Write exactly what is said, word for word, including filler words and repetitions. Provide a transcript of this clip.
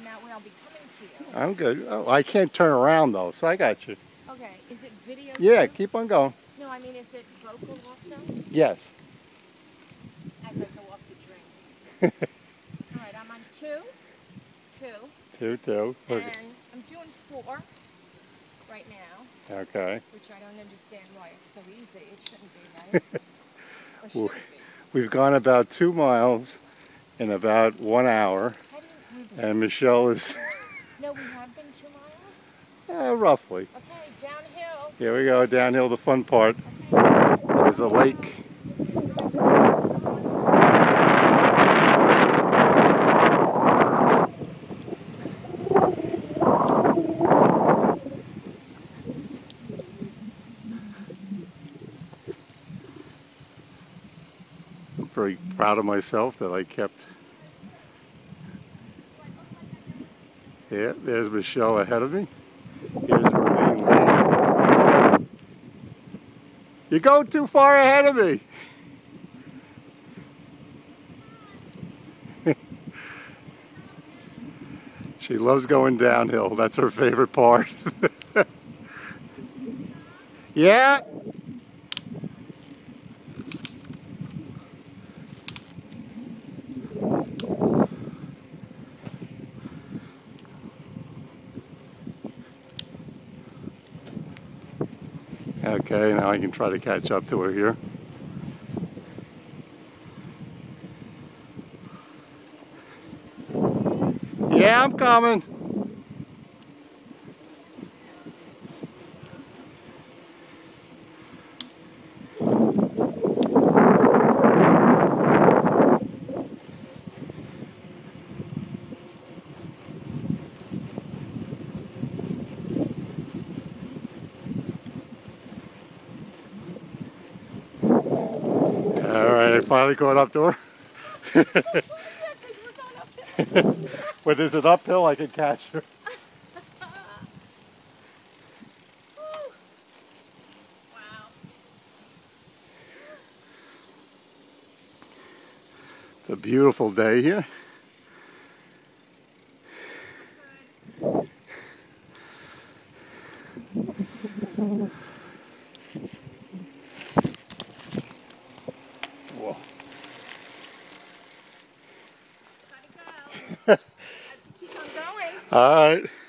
and that way I'll be coming to you. I'm good. Oh, I can't turn around though, so I got you. Okay, is it video Yeah, too? keep on going. No, I mean, is it vocal also? Yes. As I go off the drink. Alright, I'm on two, two, Two, two. Okay. and I'm doing four right now. Okay. Which I don't understand why it's so easy. It shouldn't be, right? Or should it be? We've gone about two miles in about one hour, How do you, we've, and Michelle is no, we have been two miles? uh, roughly. Okay, downhill. Here we go, downhill, the fun part. Okay. There's a lake. I'm very proud of myself that I kept. Yeah, there's Michelle ahead of me. Here's the main lake. You're going too far ahead of me. She loves going downhill. That's her favorite part. Yeah. Okay, now I can try to catch up to her here. Yeah, I'm coming. Alright, I finally caught up to her. When there's an uphill, I can catch her. Wow. It's a beautiful day here. Whoa. Gotta go. I have to keep on going. All right.